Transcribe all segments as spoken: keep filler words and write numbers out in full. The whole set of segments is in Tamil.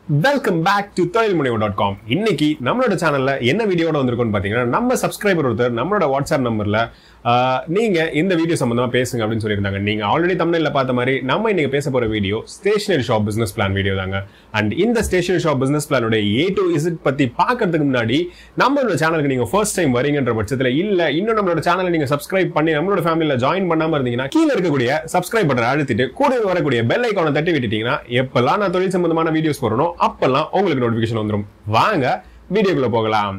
Welcome back to thozhilmunaivor dot com. இன்னைக்கு நம்மளோட சேனல்ல என்ன வீடியோட வந்திருக்கோம்னு பாத்தீங்கன்னா நம்ம சப்ஸ்கிரைபர் ஒருத்தர் நம்மளோட வாட்ஸ்அப் நம்பர்ல நீங்க இந்த வீடியோ சம்பந்தமா பேசுங்க அப்படின்னு சொல்லியிருந்தாங்க. நீங்க ஆல்ரெடி தம்ப்நெயில்ல பார்த்த மாதிரி நம்ம இன்னைக்கு பேச போற video stationery shop business plan video தாங்க. அண்ட் இந்த ஸ்டேஷனரி ஷாப் பிசினஸ் பிளானோட ஏ டு இசட் பத்தி பாக்கிறதுக்கு முன்னாடி நம்மளோட சேனலுக்கு நீங்க ஃபர்ஸ்ட் டைம் வரீங்கன்ற பட்சத்துல இல்ல இன்னும் நம்மளோட சேனலை நீங்க சப்ஸ்கிரைப் பண்ணி நம்மளோட ஃபேமிலியில ஜாயின் பண்ணாம இருந்தீங்கன்னா கீழே இருக்கக்கூடிய சப்ஸ்கிரைப் பட்டனை அழுத்திட்டு கூட வரக்கூடிய பெல் ஐகானை தட்டி விட்டுட்டீங்கன்னா எப்பெல்லாம் நான் தொழில் சம்பந்தமான வீடியோஸ் போறனோ அப்பெல்லாம் உங்களுக்கு நோட்டிபிகேஷன் வந்துரும். வாங்க வீடியோக்குள்ள போகலாம்.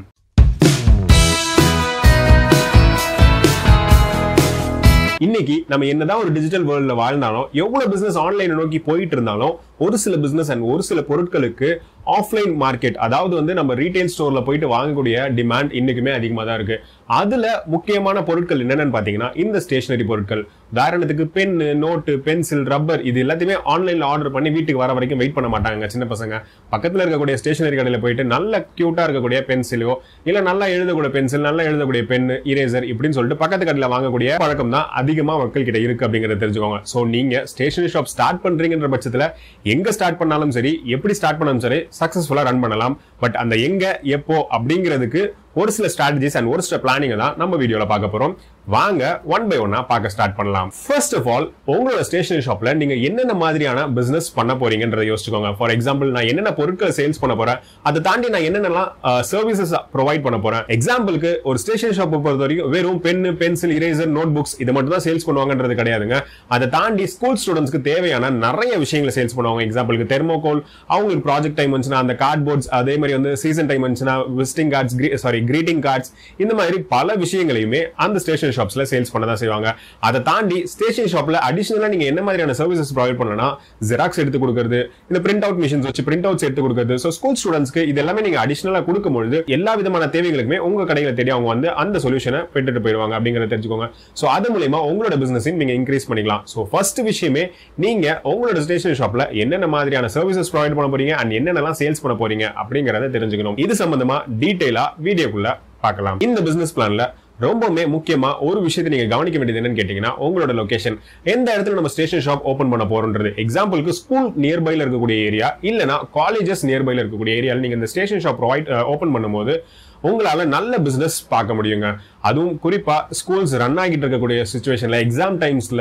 இன்னைக்கு நம்ம என்னதான் ஒரு டிஜிட்டல் வேர்ல்ட்ல வாழ்ந்தாலும் எவ்வளவு பிசினஸ் ஆன்லைன் நோக்கி போயிட்டு இருந்தாலும் ஒரு சில பிசினஸ் அண்ட் ஒரு சில பொருட்களுக்கு ஆஃப்லைன் மார்க்கெட் அதாவது வந்து நம்ம ரீட்டைல் ஸ்டோர்ல போயிட்டு வாங்கக்கூடிய டிமாண்ட் இன்னைக்குமே அதிகமா தான் இருக்கு. அதுல முக்கியமான பொருட்கள் என்னென்னு பாத்தீங்கன்னா இந்த ஸ்டேஷனரி பொருட்கள். உதாரணத்துக்கு பென், நோட்டு, பென்சில், ரப்பர் இது எல்லாத்தையுமே ஆன்லைன்ல ஆர்டர் பண்ணி வீட்டுக்கு வர வரைக்கும் வெயிட் பண்ண மாட்டாங்க சின்ன பசங்க. பக்கத்துல இருக்கக்கூடிய ஸ்டேஷனரி கடையில போயிட்டு நல்ல கியூட்டா இருக்கக்கூடிய பென்சிலோ இல்ல நல்லா எழுதக்கூடிய பென்சில், நல்லா எழுதக்கூடிய பென், இரேசர் இப்படின்னு சொல்லிட்டு பக்கத்து கடையில வாங்கக்கூடிய பழக்கம் தான் அதிகமா மக்கள் கிட்ட இருக்கு அப்படிங்கறத தெரிஞ்சுக்கோங்க. சோ நீங்க ஸ்டேஷனரி ஷாப் ஸ்டார்ட் பண்றீங்கன்ற பட்சத்துல எங்க ஸ்டார்ட் பண்ணாலும் சரி, எப்படி ஸ்டார்ட் பண்ணாலும் சரி சக்சஸ்ஃபுல்லா ரன் பண்ணலாம். பட் அந்த எங்க எப்போ அப்படிங்கிறதுக்கு ஒரு சில ஸ்ட்ராட்டஜிஸ் அண்ட் ஒரு சில பிளானிங் தான் நம்ம வீடியோல பார்க்க போறோம். வாங்க ஒன் பை ஒன்னா பார்க்க ஸ்டார்ட் பண்ணலாம். ஃபர்ஸ்ட் ஆஃப் ஆல் உங்களோட ஸ்டேஷனரி ஷாப்ல நீங்க என்னென்ன மாதிரியான பிசினஸ் பண்ண போறீங்கன்றதை யோசிச்சுக்கோங்க. ஃபார் எக்ஸாம்பிள் நான் என்னென்ன பொருட்களை சேல்ஸ் பண்ண போறேன், அதை தாண்டி நான் என்னென்னலாம் சர்வீசஸ் ப்ரொவைட் பண்ண போறேன். எக்ஸாம்பிளுக்கு ஒரு ஸ்டேஷனரி ஷாப் பொறுத்த வரைக்கும் வெறும் pen, pencil, eraser, notebooks இதை மட்டும் தான் சேல்ஸ் பண்ணுவாங்கன்றது கிடையாதுங்க. அதை தாண்டி ஸ்கூல் ஸ்டூடெண்ட்ஸ்க்கு தேவையான நிறைய விஷயங்களை சேல்ஸ் பண்ணுவாங்க. எக்ஸாம்பிளுக்கு தெர்மோகோல், அவங்களுக்கு ப்ராஜெக்ட் டைம் வந்துச்சுன்னா அந்த கார்ட் போர்ட்ஸ், அதே மாதிரி வந்து சீசன் டைம் வந்துச்சுன்னா visiting cards, sorry greeting cards, இந்த மாதிரி பல விஷயங்களையுமே அந்த ஸ்டேஷனரி ஷாப்ஸ்ல சேல்ஸ் பண்ண தான் செய்வாங்க. அதை தாண்டி ஸ்டேஷனரி ஷாப்ல அடிஷனலா நீங்க என்ன மாதிரியான சர்வீசஸ் ப்ரொவைட் பண்ணலாம், ஜெராக்ஸ் எடுத்து கொடுக்கிறது, இந்த பிரிண்ட் அவுட் மிஷின்ஸ் வச்சு பிரிண்ட் அவுட்ஸ் எடுத்து கொடுக்கிறது. சோ ஸ்கூல் ஸ்டூடெண்ட்ஸ்க்கு இது எல்லாமே நீங்க அடிஷனலா கொடுக்கும்போது எல்லா விதமான தேவைகளுக்குமே உங்க கடையில தேடி அவங்க வந்து அந்த சொல்யூஷனை பெற்றுட்டு போயிடுவாங்க அப்படிங்கறத தெரிஞ்சுக்கோங்க. சோ அது மூலமா உங்களோட பிசினஸையும் நீங்க இன்க்ரீஸ் பண்ணிக்கலாம். சோ ஃபர்ஸ்ட் விஷயமே நீங்க உங்களோட ஸ்டேஷனரி ஷாப்ல என்னென்ன மாதிரியான சர்வீசஸ் ப்ரொவைட் பண்ண போறீங்க அண்ட் என்னென்னலாம் சேல்ஸ் பண்ண போறீங்க அப்படிங்கறத தெரிஞ்சுக்கணும். இது சம்பந்தமா டீடைலா வீடியோக்குள்ள பார்க்கலாம். இந்த பிசினஸ் பிளான்ல ரொம்பவே முக்கியமா ஒரு விஷயத்தை நீங்க கவனிக்க வேண்டியது என்னன்னு கேட்டீங்கன்னா உங்களோட லொகேஷன். எந்த இடத்துல நம்ம ஸ்டேஷன் ஷாப் ஓபன் பண்ண போறோம்ன்றது. எக்ஸாம்பிளுக்கு ஸ்கூல் நியர்பைல இருக்கக்கூடிய ஏரியா இல்லனா காலேஜஸ் நியர்பைல இருக்கக்கூடிய ஏரியால நீங்க இந்த ஸ்டேஷன் ஷாப் ப்ரொவைட் ஓபன் பண்ணும்போது உங்களால நல்ல பிசினஸ் பார்க்க முடியுங்க. அதுவும் குறிப்பா ஸ்கூல்ஸ் ரன் ஆகிட்டு இருக்கக்கூடிய சிச்சுவேஷன்ல, எக்ஸாம் டைம்ஸ்ல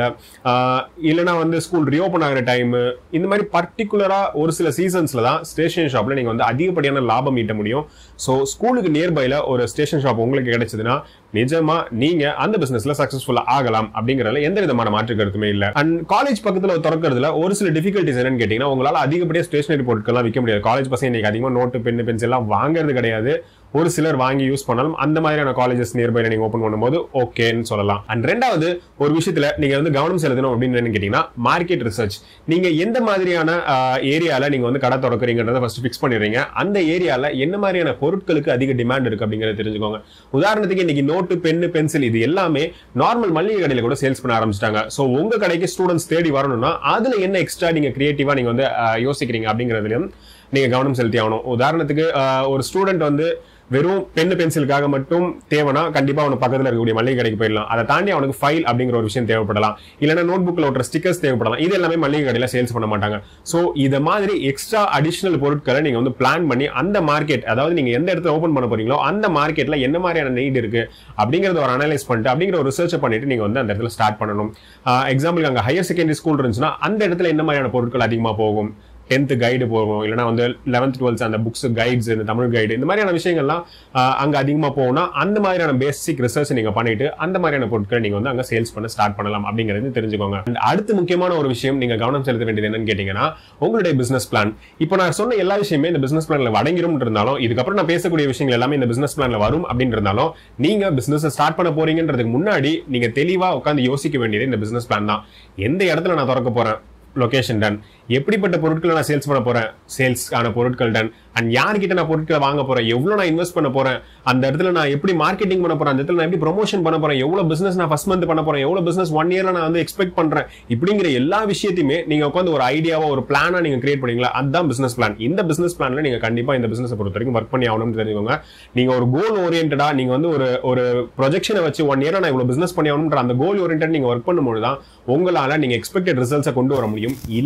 இல்லனா வந்து ஸ்கூல் ரீஓபன் ஆகிற டைம், இந்த மாதிரி பர்டிகுலரா ஒரு சில சீசன்ஸ்ல தான் ஸ்டேஷன் ஷாப்ல நீங்க வந்து அதிகப்படியான லாபம் ஈட்ட முடியும். சோ ஸ்கூலுக்கு நியர்பைல ஒரு ஸ்டேஷன் ஷாப் உங்களுக்கு கிடைச்சதுன்னா நிஜமா நீங்க அந்த பிசினஸ்ல சக்சஸ்ஃபுல்லா ஆகலாம் அப்படிங்கறதுல எந்த விதமான மாற்று கருத்துமே இல்ல. அண்ட் காலேஜ் பக்கத்துல திறக்கிறதுல ஒரு சில டிஃபிகல்டிஸ் என்னன்னு கேட்டீங்கன்னா உங்களால அதிகப்படியா ஸ்டேஷனரி பொருட்கள் விற்க முடியாது. காலேஜ் பசங்க இன்னைக்கு அதிகமா நோட்டு, பென், பென்சில் எல்லாம் வாங்குறது கிடையாது. ஒரு சிலர் வாங்கி யூஸ் பண்ணாலும் அந்த மாதிரியான காலேஜஸ் நியர்பைல நீங்க ஓபன் பண்ணும்போது ஓகேன்னு சொல்லலாம். அண்ட் ரெண்டாவது ஒரு விஷயத்துல நீங்க வந்து கவனம் செலுத்தணும் அப்படின்னு கேட்டீங்கன்னா மார்க்கெட் ரிசர்ச். நீங்க எந்த மாதிரியான ஏரியால நீங்க வந்து கடை திறக்கிறீங்கன்றத ஃபர்ஸ்ட் ஃபிக்ஸ் பண்ணிடுறீங்க. அந்த ஏரியால என்ன மாதிரியான பொருட்களுக்கு அதிக டிமாண்ட் இருக்கு அப்படிங்கறத தெரிஞ்சுக்கோங்க. உதாரணத்துக்கு இன்னைக்கு நோட்டு, பென், பென்சில் இது எல்லாமே நார்மல் மளிகை கடையில கூட சேல்ஸ் பண்ண ஆரம்பிச்சிட்டாங்க. சோ உங்க கடைக்கு ஸ்டூடெண்ட்ஸ் தேடி வரணும்னா அதுல என்ன எக்ஸ்ட்ரா நீங்க கிரியேட்டிவா நீங்க வந்து யோசிக்கிறீங்க அப்படிங்கறதுலயும் நீங்க கவனம் செலுத்தி ஆகணும். உதாரணத்துக்கு ஒரு ஸ்டூடெண்ட் வந்து வெறும் பென், பென்சிலுக்காக மட்டும் தேவைன்னா கண்டிப்பா அவனுக்கு பக்கத்துல இருக்கக்கூடிய மளிகை கடைக்கு போயிடலாம். அதை தாண்டி அவனுக்கு ஃபைல் அப்படிங்கிற ஒரு விஷயம் தேவைப்படலாம், இல்லைன்னா நோட் புக்ல ஒட்டுற ஸ்டிக்கர்ஸ் தேவைப்படலாம். இது எல்லாமே மளிகை கடையில சேல்ஸ் பண்ண மாட்டாங்க. சோ இத மாதிரி எக்ஸ்ட்ரா அடிஷனல் பொருட்களை நீங்க வந்து பிளான் பண்ணி அந்த மார்க்கெட், அதாவது நீங்க எந்த இடத்துல ஓபன் பண்ண போறீங்களோ அந்த மார்க்கெட்ல என்ன மாதிரியான நீட் இருக்கு அப்படிங்கறத ஒரு அனலைஸ் பண்ணிட்டு அப்படிங்கிற ஒரு ரிசர்ச் பண்ணிட்டு நீங்க வந்து அந்த இடத்துல ஸ்டார்ட் பண்ணணும். எக்ஸாம்பிள் அங்க ஹையர் செகண்டரி ஸ்கூல் இருந்துச்சுன்னா அந்த இடத்துல என்ன மாதிரியான பொருட்கள் அதிகமா போகும், டென்த் கைடு போகும், இல்லைன்னா வந்து லெவன்த் டுவெல்த் அந்த புக்ஸ் கைட்ஸ், இந்த தமிழ் கைடு, இந்த மாதிரியான விஷயங்கள்லாம் அங்க அதிகமா போகும்னா அந்த மாதிரியான பேசிக் ரிசர்ச் நீங்க பண்ணிட்டு அந்த மாதிரியான பொருட்களை நீங்க வந்து அங்க சேல்ஸ் பண்ண ஸ்டார்ட் பண்ணலாம் அப்படிங்கிறது தெரிஞ்சுக்கோங்க. அடுத்து முக்கியமான ஒரு விஷயம் நீங்க கவனம் செலுத்த வேண்டியது என்னன்னு கேட்டீங்கன்னா உங்களுடைய பிசினஸ் பிளான். இப்போ நான் சொன்ன எல்லா விஷயமே இந்த பிசினஸ் பிளான்ல அடங்கிரும் இருந்தாலும் இதுக்கப்புறம் நான் பேசக்கூடிய விஷயங்கள் எல்லாமே இந்த பிசினஸ் பிளான்ல வரும் அப்படின்னு இருந்தாலும் நீங்க பிசினஸ் ஸ்டார்ட் பண்ண போறீங்கன்றதுக்கு முன்னாடி நீங்க தெளிவா உட்காந்து யோசிக்க வேண்டியது இந்த பிசினஸ் பிளான் தான். எந்த இடத்துல நான் திறக்க போறேன், லொகேஷன் டன், எப்படிப்பட்ட பொருட்களை நான் சேல்ஸ் பண்ண போறேன், சேல்ஸ் ஆன பொருட்கள் டன், அண்ட் யார்கிட்ட நான் பொருட்களை வாங்க போறேன், எவ்வளவு நான் இன்வெஸ்ட் பண்ண போறேன், அந்த இடத்துல நான் எப்படி மார்க்கெட்டிங் பண்ண போறேன், அந்த இடத்துல நான் எப்படி ப்ரொமோஷன் பண்ண போறேன், எவ்வளவு பிசினஸ் நான் ஃபர்ஸ்ட் மந்த் பண்ண போறேன், எவ்வளவு பிசினஸ் ஒன் இயர்ல நான் வந்து எக்ஸ்பெக்ட் பண்றேன், இப்படிங்கிற எல்லா விஷயத்தையுமே நீங்க உட்காந்து ஒரு ஐடியாவா ஒரு பிளானா நீங்க கிரியேட் பண்ணீங்களா, அதுதான் பிசினஸ் பிளான். இந்த பிசினஸ் பிளான்ல நீங்க கண்டிப்பா இந்த பிசினஸ் பொறுத்த வரைக்கும் ஒர்க் பண்ணி ஆகணும்னு தெரிஞ்சுக்கோங்க. நீங்க ஒரு கோல் ஓரியன்டா நீங்க வந்து ஒரு ஒரு ப்ரொஜெக்ஷனை வச்சு ஒன் இயரா நான் இவ்வளவு பிசினஸ் பண்ணி ஆகணும்ன்ற அந்த கோல் ஓரியன்டா நீங்க ஒர்க் பண்ணும்போது தான் உங்களால நீங்க எக்ஸ்பெக்டட் ரிசல்ட்ஸை கொண்டு வர முடியும். இல்லன்ற பட்ச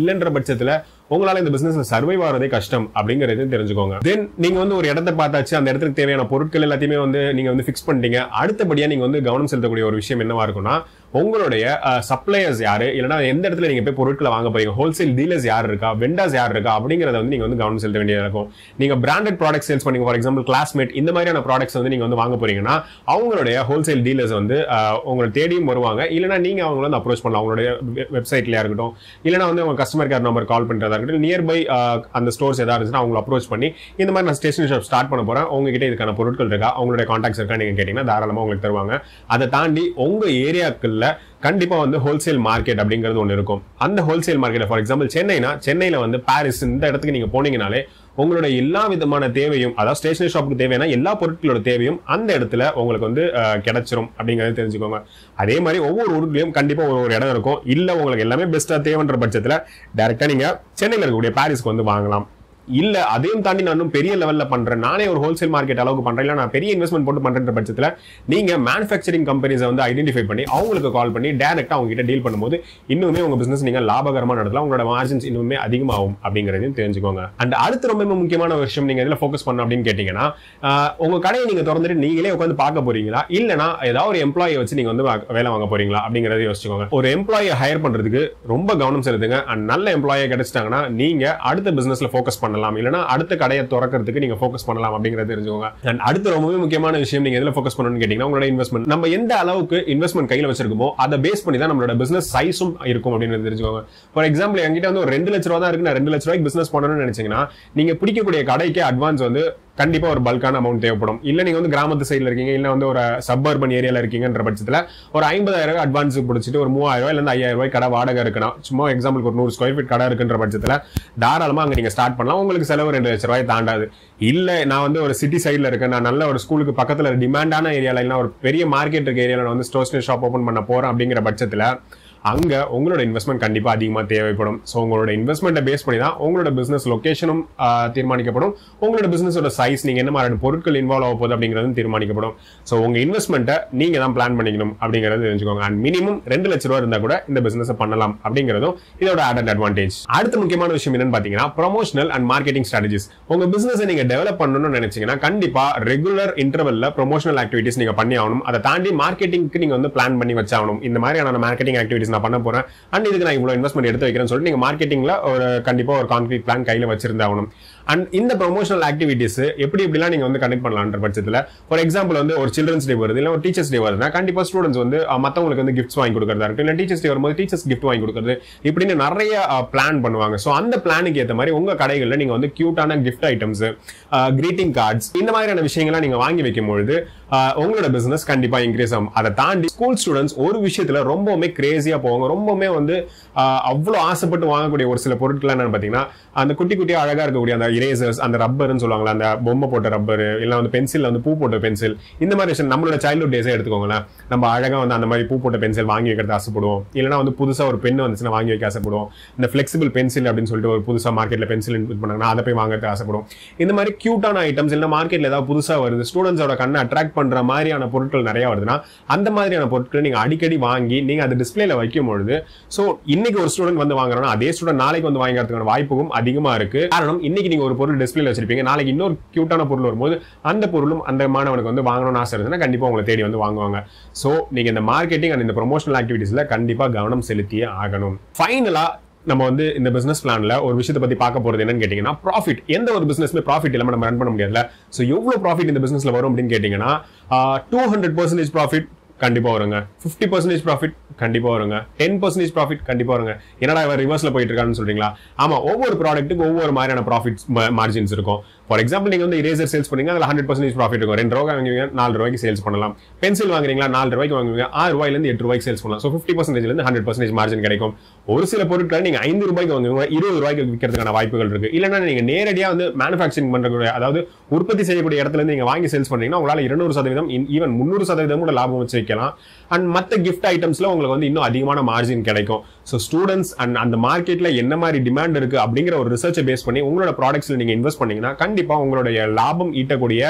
பட்சத்துல உங்களால இந்த பிசினஸ்ல சர்வைவ் ஆகிறதே கஷ்டம் அப்படிங்கறது தெரிஞ்சுக்கோங்க. தென் நீங்க வந்து ஒரு இடத்தை பார்த்தாச்சு, அந்த இடத்துக்கு தேவையான பொருட்கள் எல்லாத்தையுமே வந்து நீங்க வந்து ஃபிக்ஸ் பண்ணிட்டீங்க. அடுத்தபடியா நீங்க வந்து கவனம் செலுத்தக்கூடிய ஒரு விஷயம் என்னவா இருக்கும்னா, உங்களுடைய சப்ளையர்ஸ் யாரு, இல்லைன்னா எந்த இடத்துல நீங்க போய் பொருட்களை வாங்க போறீங்க, ஹோல்சேல் டீலர்ஸ் யார் இருக்கா, வெண்டர்ஸ் யார் இருக்கா அப்படிங்கறத வந்து நீங்க வந்து கவனம் செலுத்த வேண்டியதா இருக்கும். நீங்க பிராண்டட் ப்ராடக்ட் சேல்ஸ் பண்ணீங்க, ஃபார் எக்ஸாம்பிள் கிளாஸ்மேட் இந்த மாதிரியான ப்ராடக்ட்ஸ் வந்து நீங்க வந்து வாங்க போறீங்கன்னா அவங்களுடைய ஹோல்சேல் டீலர்ஸ் வந்து உங்களை தேடியும் வருவாங்க. இல்லைன்னா நீங்க அவங்களை வந்து அப்ரோச் பண்ணலாம், அவங்களுடைய வெப்சைட்லயா இருக்கட்டும், இல்லைன்னா வந்து உங்க கஸ்டமர் கேர் நம்பர் கால் பண்றதா இருக்கட்டும், நியர்பை அந்த ஸ்டோர்ஸ் ஏதாவது இருந்துச்சுன்னா அவங்களை அப்ரோச் பண்ணி இந்த மாதிரி நான் ஸ்டேஷனரி ஷாப் ஸ்டார்ட் பண்ண போறேன், உங்ககிட்ட இதுக்கான பொருட்கள் இருக்கா, அவங்களுடைய கான்டாக்ட்ஸ் இருக்கா நீங்க கேட்டீங்கன்னா தாராளமா உங்களுக்கு தருவாங்க. அதை தாண்டி உங்க ஏரியாக்குள்ள கண்டிப்பா வந்து ஹோல்சேல் மார்க்கெட் அப்படிங்கிறது ஒன்று இருக்கும். அந்த ஹோல்சேல் மார்க்கெட் ஃபார் எக்ஸாம்பிள் சென்னைனா சென்னையில வந்து பாரிஸ் இந்த இடத்துக்கு நீங்க போனீங்கனாலே உங்களுடைய எல்லா விதமான தேவையும், அதாவது ஸ்டேஷனரி ஷாப்புக்கு தேவையான எல்லா பொருட்களோட தேவையும் அந்த இடத்துல உங்களுக்கு வந்து கிடைச்சிரும் அப்படிங்கறத தெரிஞ்சுக்கோங்க. அதே மாதிரி ஒவ்வொரு ஊருக்குலயும் கண்டிப்பா ஒரு இடம் இருக்கும். இல்ல உங்களுக்கு எல்லாமே பெஸ்டா தேவைன்ற பட்சத்துல டைரக்டா நீங்க சென்னையில இருக்கக்கூடிய பாரிஸ்க்கு வந்து வாங்கலாம். இல்ல அதையும் தாண்டி நான் பெரிய லெவல்ல பண்றேன், நானே ஒரு ஹோல்சேல் மார்க்கெட் அளவுக்கு பண்றேன், இல்ல நான் பெரிய இன்வெஸ்ட்மெண்ட் போட்டு பண்ற பட்சத்துல நீங்க மேனுஃபேக்சரிங் கம்பெனிஸை வந்து ஐடென்டிஃபை பண்ணி அவங்களுக்கு கால் பண்ணி டைரக்டா அவங்க கிட்ட டீல் பண்ணும்போது இன்னுமே உங்க பிசினஸ் நீங்க லாபகரமா நடத்தலாம், உங்களோட மார்ஜின்ஸ் இன்னுமே அதிகமாகும் அப்படிங்கறதையும் தெரிஞ்சுக்கோங்க. அண்ட் அடுத்து ரொம்ப முக்கியமான விஷயம் நீங்க இதுல ஃபோக்கஸ் பண்ணணும் அப்படின்னு கேட்டீங்கன்னா, உங்க கடையை நீங்க திறந்துட்டு நீங்களே உட்காந்து பார்க்க போறீங்களா, இல்லனா ஏதாவது ஒரு எம்ப்ளாயை வச்சு நீங்க வந்து வேலை வாங்க போறீங்களா அப்படிங்கறத யோசிச்சுக்கோங்க. ஒரு எம்ப்ளாயை ஹையர் பண்றதுக்கு ரொம்ப கவனம் செலுத்துங்க. அண்ட் நல்ல எம்ப்ளாயை கிடைச்சிட்டாங்கன்னா நீங்க அடுத்த பிசினஸ்ல ஃபோக்கஸ் பண்ணலாம், இல்லனா அடுத்த கடையை திறக்கிறதுக்கு நீங்க ஃபோக்கஸ் பண்ணலாம் அப்படிங்கறத தெரிஞ்சுக்கோங்க. அண்ட் அடுத்து ரொம்பவே முக்கியமான விஷயம் நீங்க எதுல ஃபோக்கஸ் பண்ணணும்னு கேட்டீங்கன்னா, உங்களோட இன்வெஸ்ட்மெண்ட். நம்ம எந்த அளவுக்கு இன்வெஸ்ட்மெண்ட் கையில வச்சிருக்கோமோ அதை பேஸ் பண்ணி தான் நம்மளோட பிசினஸ் சைஸும் இருக்கும் அப்படின்னு தெரிஞ்சுக்கோங்க. ஃபார் எக்ஸாம்பிள் என்கிட்ட வந்து ஒரு ரெண்டு லட்ச ரூபா தான் இருக்கு, நான் ரெண்டு லட்ச ரூபாய்க்கு பிசினஸ் பண்ணணும்னு நினைச்சீங்கன்னா நீங்க பிடிக்கக்கூடிய கடைக்கு அட்வான்ஸ் வந்து கண்டிப்பா ஒரு பல்கான அமௌண்ட் தேவைப்படும். இல்ல நீங்க வந்து கிராமத்து சைட்ல இருக்கீங்க, இல்ல வந்து ஒரு சப்பர்பன் ஏரியால இருக்கீங்கன்ற பட்சத்துல ஒரு ஐம்பதாயிரம் ரூபாய் அட்வான்ஸ் பிடிச்சிட்டு ஒரு மூவாயிரம் ரூபாய் இல்ல ஐயாயிரம் ரூபாய் கடை வாடகை இருக்குன்னா, சும்மா எக்ஸாம்பிள் ஒரு நூறு ஸ்கொயர் ஃபீட் கடை இருக்குன்ற பட்சத்துல தாராளமா அங்க நீங்க ஸ்டார்ட் பண்ணலாம். உங்களுக்கு செலவு ரெண்டு லட்சம் ரூபாய் தாண்டாது. இல்ல நான் வந்து ஒரு சிட்டி சைட்ல இருக்கேன், நான் நல்ல ஒரு ஸ்கூலுக்கு பக்கத்துல டிமாண்டான ஏரியால இல்ல ஒரு பெரிய மார்க்கெட் இருக்க ஏரியால நான் வந்து ஸ்டேஷனரி ஷாப் ஓபன் பண்ண போறேன் அப்படிங்கிற பட்சத்துல அங்க உங்களோட இன்வெஸ்ட்மெண்ட் கண்டிப்பா அதிகமா தேவைப்படும். சோ உங்களோட இன்வெஸ்ட்மெண்ட்டை பேஸ் பண்ணி தான் உங்களோட பிசினஸ் லொகேஷனும் தீர்மானிக்கப்படும், உங்களோட பிசினஸோட சைஸ், நீங்க என்ன மாதிரி பொருட்கள் இன்வால்வ் ஆக போகுது அப்படிங்கிறதும் தீர்மானிக்கப்படும். சோ உங்க இன்வெஸ்ட்மெண்ட்டை நீங்க தான் பிளான் பண்ணிக்கணும் அப்படிங்கறது தெரிஞ்சுக்கோங்க. அண்ட் மினிமம் ரெண்டு லட்ச ரூபாய் இருந்தா கூட இந்த பிசினஸ் பண்ணலாம் அப்படிங்கிறதும் இதோட ஆடட் அட்வான்டேஜ். அடுத்த முக்கியமான விஷயம் என்னன்னு பாத்தீங்கன்னா, ப்ரொமோஷனல் அண்ட் மார்க்கெட்டிங் ஸ்ட்ராட்டஜிஸ். உங்க பிசினஸ் நீங்க டெவலப் பண்ணணும்னு நினைச்சீங்கன்னா கண்டிப்பா ரெகுலர் இன்டர்வல்ல ப்ரொமோஷனல் ஆக்டிவிட்டிஸ் நீங்க பண்ணி ஆகணும். அதை தாண்டி மார்க்கெட்டிங்க்கு நீங்க வந்து பிளான் பண்ணி வச்சாகணும். இந்த மாதிரியான மார்க்கெட்டிங் ஆக்டிவிட்டிஸ் நான் பண்ண போறேன் அண்ட் இதுக்கு நான் இவ்வளவு இன்வெஸ்ட்மெண்ட் எடுத்து வைக்கிறேன்னு சொல்லிட்டு நீங்க மார்க்கெட்டிங்ல ஒரு கண்டிப்பா ஒரு கான்கிரீட் பிளான் கையில வச்சிருந்தாகணும். அண்ட் இந்த ப்ரொமோஷனல் ஆக்டிவிட்டிஸ் எப்படி எப்படிலாம் நீங்க வந்து கனெக்ட் பண்ணலாம்ன்ற பட்சத்துல, ஃபார் எக்ஸாம்பிள் வந்து ஒரு சில்ட்ரன்ஸ் டே வருது, இல்ல ஒரு டீச்சர்ஸ் டே வருதுன்னா கண்டிப்பா ஸ்டூடெண்ட்ஸ் வந்து மத்தவங்களுக்கு வந்து கிஃப்ட்ஸ் வாங்கி கொடுக்கறதா இருக்கும், இல்ல டீச்சர்ஸ் டே வரும்போது டீச்சர்ஸ் கிஃப்ட் வாங்கி கொடுக்கறது, இப்படின்னு நிறைய பிளான் பண்ணுவாங்க. சோ அந்த பிளானுக்கு ஏற்ற மாதிரி உங்க கடைகள்ல நீங்க வந்து கியூட்டான கிஃப்ட் ஐட்டம்ஸ், கிரீட்டிங் கார்ட்ஸ் இந்த மாதிரியான விஷயங்களை நீங்க வாங்கி வைக்கும் பொழுது உங்களோட பிசினஸ் கண்டிப்பா இன்க்ரீஸ் ஆகும். அதை தாண்டி ஸ்கூல் ஸ்டூடெண்ட்ஸ் ஒரு விஷயத்துல ரொம்பவுமே கிரேசியா போவாங்க, ரொம்பவுமே வந்து அவ்வளவு ஆசைப்பட்டு வாங்கக்கூடிய ஒரு சில பொருட்கள் என்னன்னு பாத்தீங்கன்னா, அந்த குட்டி குட்டியா அழகா இருக்கக்கூடிய அந்த இரேசர்ஸ், அந்த ரப்பர்னு சொல்லுவாங்களா, அந்த பொம்மை போட்ட ரப்பர், இல்ல வந்து பென்சில் வந்து பூ போட்ட பென்சில், இந்த மாதிரி விஷயம் நம்மளோட சைல்ட்ஹுட் டேஸே எடுத்துக்கோங்களேன். நம்ம அழகா வந்து அந்த மாதிரி பூ போட்ட பென்சில் வாங்கி வைக்கிறது ஆசைப்படுவோம். இல்லைன்னா வந்து புதுசா ஒரு பென் வந்துச்சுன்னா வாங்கி வைக்க ஆசைப்படுவோம். இந்த பிளெக்சிபிள் பென்சில் அப்படின்னு சொல்லிட்டு ஒரு புதுசா மார்க்கெட்ல பென்சில் இன்வெஸ்ட் பண்ணாங்கன்னா அதை போய் வாங்குறது ஆசைப்படுவோம். இந்த மாதிரி கியூட்டான ஐட்டம்ஸ் இல்ல மார்க்கெட்ல ஏதாவது புதுசா வருது, ஸ்டூடெண்ட்ஸோட கண்ணை அட்ராக்ட் பண்ற மாதிரியான பொருட்கள் நிறைய வருதுன்னா அந்த மாதிரியான பொருட்களை நீங்க அடிக்கடி வாங்கி நீங்க அது டிஸ்பிளேல வைக்கும் பொழுது, சோ இன்னைக்கு ஒரு ஸ்டூடெண்ட் வந்து வாங்குறோம்னா அதே ஸ்டூடெண்ட் நாளைக்கு வந்து வாங்குறதுக்கான வாய்ப்பும் அதிகமா இருக்கு. காரணம் இன்னைக்கு நீங்க ஒரு பொருள் டிஸ்பிளேல வச்சிருப்பீங்க, நாளைக்கு இன்னொரு கியூட்டான பொருள் வரும்போது அந்த பொருளும் அந்த மாணவனுக்கு வந்து வாங்கணும்னு ஆசை இருந்துச்சுன்னா கண்டிப்பா உங்களை தேடி வந்து வாங்குவாங்க. சோ நீங்க இந்த மார்க்கெட்டிங் அண்ட் இந்த ப்ரொமோஷனல் ஆக்டிவிட்டிஸ்ல கண்டிப்பா கவனம் செலுத்தியே ஆகணும். ஃபைனலா நம்ம வந்து இந்த பிசினஸ் பிளான்ல ஒரு விஷயத்தை பத்தி பார்க்க போறது என்னன்னு கேட்டீங்கன்னா, ப்ராஃபிட். எந்த ஒரு பிசினஸ்ல ப்ராஃபிட் இல்லாம நம்ம ரன் பண்ண முடியாதுல. சோ எவ்வளவு ப்ராஃபிட் இந்த பிசினஸ்ல வரும் அப்படின்னு கேட்டீங்கன்னா, டூ ஹண்ட்ரட் பர்சன்டேஜ் ப்ராஃபிட் கண்டிப்பா வருங்க, பிப்டி பர்சன்டேஜ் ப்ராஃபிட் கண்டிப்பா வருங்க, டென் பர்சன்டேஜ் ப்ராஃபிட் கண்டிப்பா வருங்க. என்னடா இவர் ரிவர்ஸ்ல போயிட்டு இருக்கான்னு சொல்றீங்களா? ஆமா, ஒவ்வொரு ப்ராடக்ட்டுக்கு ஒவ்வொரு மாதிரியான ப்ராஃபிட் மார்ஜின்ஸ் இருக்கும். ஃபார் எக்ஸாம்பிள் நீங்க வந்து இரேசர் சேல்ஸ் பண்ணீங்க, அதுல ஹண்ட்ரட் பர்சன்டேஜ் ப்ராஃபிட் இருக்கும். ரெண்டு ரூபாய் வாங்குவீங்க, நாலு ரூபாய்க்கு சேல்ஸ் பண்ணலாம். பென்சில் வாங்குறீங்களா, நாலு ரூபாய்க்கு வாங்குவீங்க, ஆறு ரூபாயில இருந்து எட்டு ரூபாய்க்கு சேல்ஸ் பண்ணலாம். ஸோ பிப்டி பர்சன்டேஜ்ல இருந்து ஹண்ட்ரட் பர்சன்டேஜ் மார்ஜின் கிடைக்கும். ஒரு சில பொருட்களை நீங்க ஐந்து ரூபாய்க்கு வாங்குவீங்க, இருபது ரூபாய்க்கு விற்கிறதுக்கான வாய்ப்புகள் இருக்கு. இல்லைன்னா நீங்க நேரடியா வந்து மேனுஃபேக்சரிங் பண்றக்கூடிய, அதாவது உற்பத்தி செய்யக்கூடிய இடத்துல இருந்து நீங்க வாங்கி சேல்ஸ் பண்றீங்கன்னா உங்களால இருநூறு சதவீதம் ஈவன் முன்னூறு சதவீதம் கூட லாபம் வச்சு வைக்கலாம். அண்ட் மத்த கிஃப்ட் ஐட்டம்ஸ்ல உங்களுக்கு வந்து இன்னும் அதிகமான மார்ஜின் கிடைக்கும். சோ ஸ்டூடெண்ட்ஸ் அண்ட் அந்த மார்க்கெட்ல என்ன மாதிரி டிமாண்ட் இருக்கு அப்படிங்கிற ஒரு ரிசர்ச்சை பேஸ் பண்ணி உங்களோட ப்ராடக்ட்ஸ்ல நீங்க இன்வெஸ்ட் பண்ணீங்கன்னா கண்டிப்பா உங்களுடைய லாபம் ஈட்டக்கூடிய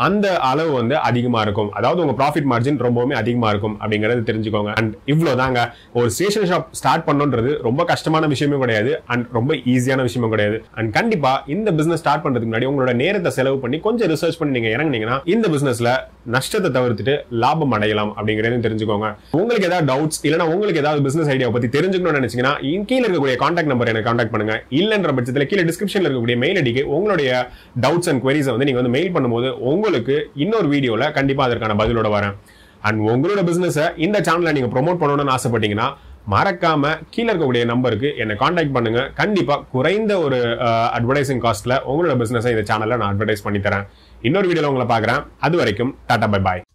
அந்த அளவு வந்து அதிகமா இருக்கும். அதாவது உங்க ப்ராஃபிட் மார்ஜின் ரொம்பவுமே அதிகமா இருக்கும் அப்படிங்கறது தெரிஞ்சுக்கோங்க. அண்ட் இவ்வளவுதாங்க. ஒரு ஸ்டேஷனரி ஷாப் ஸ்டார்ட் பண்ணணும்ன்றது ரொம்ப கஷ்டமான விஷயமே கிடையாது அண்ட் ரொம்ப ஈஸியான விஷயமும் கிடையாது. அண்ட் கண்டிப்பா இந்த பிசினஸ் ஸ்டார்ட் பண்றதுக்கு முன்னாடி உங்களோட நேரத்தை செலவு பண்ணி கொஞ்சம் ரிசர்ச் பண்ணி நீங்க இறங்குனீங்கன்னா இந்த பிசினஸ்ல நஷ்டத்தை தவிர்த்துட்டு லாபம் அடையலாம் அப்படிங்கறதையும் தெரிஞ்சுக்கோங்க. உங்களுக்கு ஏதாவது டவுட்ஸ் இல்லனா உங்களுக்கு ஏதாவது பிசினஸ் ஐடியா பத்தி தெரிஞ்சுக்கணும்னு நினைச்சீங்கன்னா கீழ இருக்கக்கூடிய கான்டாக்ட் நம்பர் எனக்கு கான்டாக்ட் பண்ணுங்க. இல்லன்ற பட்சத்துல கீழ டிஸ்கிரிப்ஷன்ல இருக்கக்கூடிய மெயில் ஐடிக்கு உங்களுடைய டவுட்ஸ் அண்ட் queries வந்து நீங்க வந்து மெயில் பண்ணும்போது உங்களுக்கு இன்னொரு வீடியோல கண்டிப்பா அதற்கான பதிலோட வரேன். அண்ட் உங்களோட பிசினஸ் இந்த சேனல்ல நீங்க ப்ரோமோட் பண்ணணும்னு ஆசைப்பட்டீங்கன்னா மறக்காம கீழ இருக்கக்கூடிய நம்பருக்கு என்ன கான்டாக்ட் பண்ணுங்க. கண்டிப்பா குறைந்த ஒரு அட்வர்டைசிங் காஸ்ட்ல உங்களோட பிசினஸ் இந்த சேனல்ல நான் அட்வர்டைஸ் பண்ணி தரேன். இன்னொரு வீடியோல உங்களை பாக்குறேன். அது வரைக்கும் டாடா பை பாய்.